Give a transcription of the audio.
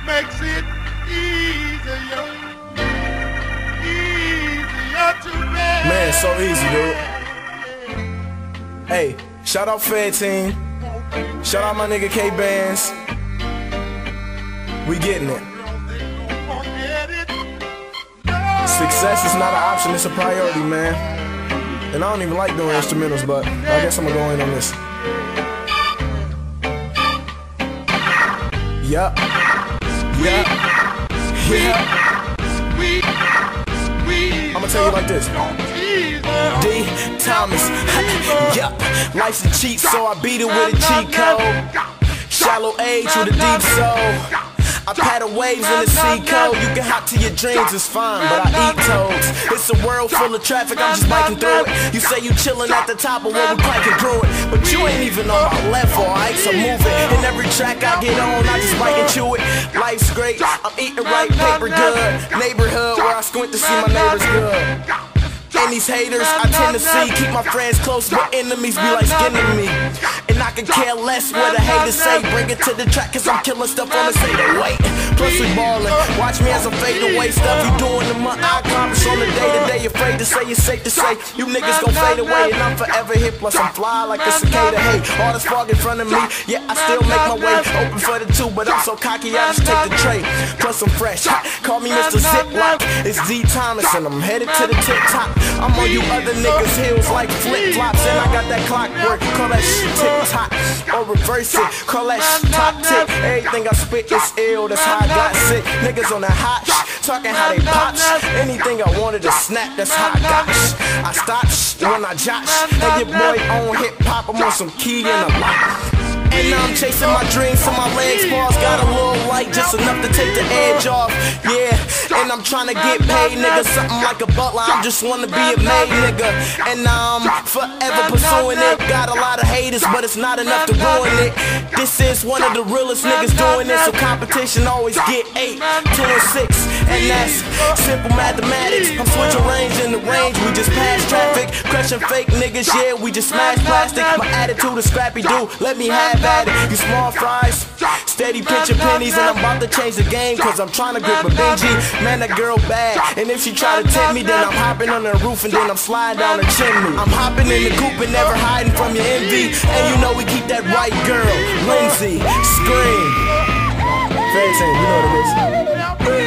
makes it easier to bear. Man, it's so easy, dude. Hey, shout out Fed Team. Shout out my nigga K-Bands. We getting it. Success is not an option, it's a priority, man. And I don't even like doing instrumentals, but I guess I'm gonna go in on this. Yup. Yup. Yeah. I'ma tell you like this. D. Thomas. Yup. Life's a cheat, so I beat it with a cheat code. Shallow age with a deep soul. I paddle waves in the sea cold. You can hop to your dreams, it's fine, but I eat toads. It's a world full of traffic, I'm just biking through it. You say you chillin' at the top of what we biking through it, but you ain't even on my level, alright, so move it. And every track I get on, I just bike and chew it. Life's great, I'm eating right, paper good. Neighborhood where I squint to see my neighbors good. And these haters I tend to see, keep my friends close, but enemies be like skin to me. And I can care less what a hater say. Bring it to the track cause I'm killing stuff on the state of weight. Plus we ballin', watch me as I fade away. Stuff you doing in my eye accomplish on the day to day. Afraid to say it's safe to say you niggas gon' fade away. And I'm forever here, plus I'm fly like a cicada. Hey, all this fog in front of me, yeah, I still make my way. Open for the two, but I'm so cocky I just take the tray. Plus I'm fresh, call me Mr. Ziploc. It's D. Thomas and I'm headed to the tip top. I'm on you other niggas' heels like flip-flops. And I got that clockwork, call that shit tick-tock. Or reverse it, call that shit top-tick. Everything I spit is ill, that's how I got sick. Niggas on that hot talking how they pop. Anything I wanted to snap, that's how I got I stop when I josh. And your boy on hip-hop, I'm on some key and a lot. And now I'm chasing my dreams so my legs bars got a little light, just enough to take the edge off. Yeah, and I'm trying to get paid, nigga, something like a butler. I just wanna be a maid, nigga. And I'm forever pursuing it. Got a lot of haters, but it's not enough to ruin it. This is one of the realest niggas doing this, so competition always get 8, 2 and 6. And that's simple mathematics. I'm switching lanes in the range, we just pass traffic. Crushing fake niggas, yeah, we just smash plastic. My attitude is scrappy, dude, let me have at it. You small fries, steady pitching pennies. And I'm about to change the game cause I'm trying to grip a Benji. Man, that girl bad, and if she try to tempt me, then I'm hopping on the roof and then I'm sliding down the chimney. I'm hopping in the coupe and never hiding from your envy. And you know we keep that white girl, Lindsay, Scream. Fed Team, you know what it is.